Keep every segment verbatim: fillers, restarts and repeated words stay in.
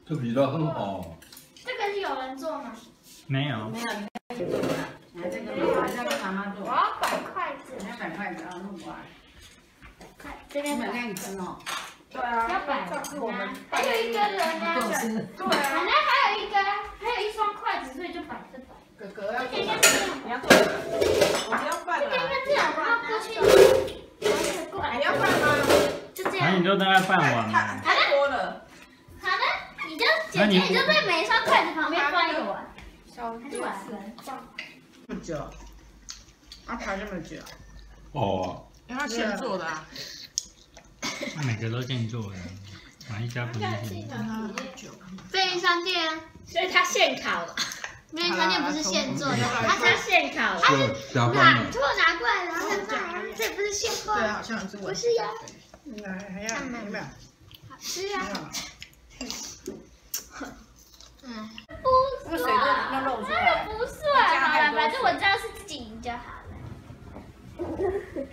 这比较很好。 这个是有人做吗？ 没有。 没有，你做的。来这个，我要跟妈妈做。 我要摆筷子。 你要摆筷子啊，弄过来。 看这边摆。 两根哦。 对啊。要摆是我们。还有一个人呢。对啊。反正还有一个，还有一双筷子，所以就摆这摆。 哥哥要。 这个应该这样。 你要做。我不要拌了。 这个应该这样，然后过去。过来。 还要拌吗？ 就这样。 那你就大概拌完了。 太多了。 好的，你就姐姐你就在每一双筷子旁边放一个碗。还是碗。 这么久，要排这么久。 哦。 因为它现做的啊。 那每个都现做的，哪一家不是现做？ 便利商店啊，所以它现烤的。便利商店不是现做的，它是现烤的。它是拿错拿过来，然后再放，这不是现做的。 对，好像是。 不是呀。 来，还要有没有？ 好吃啊。嗯，不水都都漏出来。 不算，好了，反正我知道是自己赢就好了。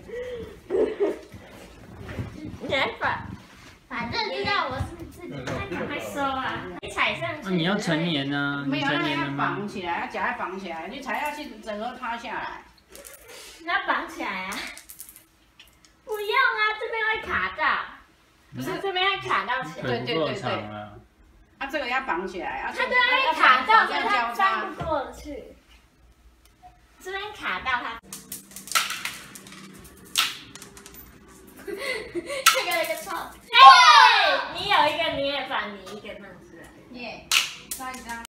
来吧，反正知道我是自己，赶快收啊！你踩上去。 你要成年呢？ 没有，那要成年了吗？ 绑起来，要夹要绑起来，你踩下去整个趴下来。 你要绑起来啊？不用啊，这边会卡到。不是，这边会卡到起来。 腿不够长了。 啊，这个要绑起来，啊， 它这边会卡到，所以它翻不过去。